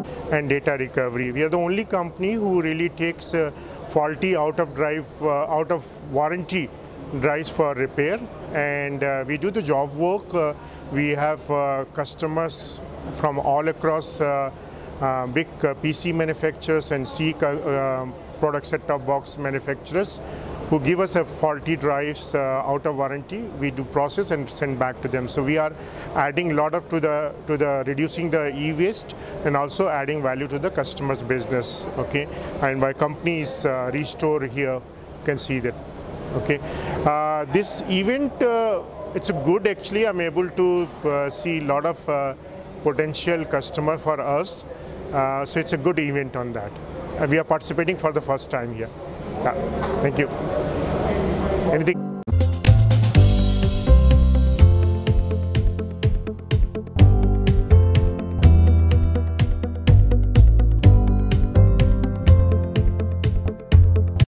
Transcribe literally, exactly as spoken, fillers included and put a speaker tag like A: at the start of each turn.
A: and data recovery. We are the only company who really takes uh, faulty out of drive, uh, out of warranty drives for repair, and uh, we do the job work. Uh, we have uh, customers from all across uh, uh, big uh, P C manufacturers and C uh, product set-top box manufacturers who give us a faulty drives uh, out of warranty. We do process and send back to them. So we are adding a lot of to the to the reducing the e-waste and also adding value to the customer's business. Okay, and my company is uh, Restore here. You can see that. Okay, uh, this event uh, it's a good actually. I'm able to uh, see a lot of uh, potential customer for us. Uh, so it's a good event on that. Uh, we are participating for the first time here. Yeah. Thank you. Anything?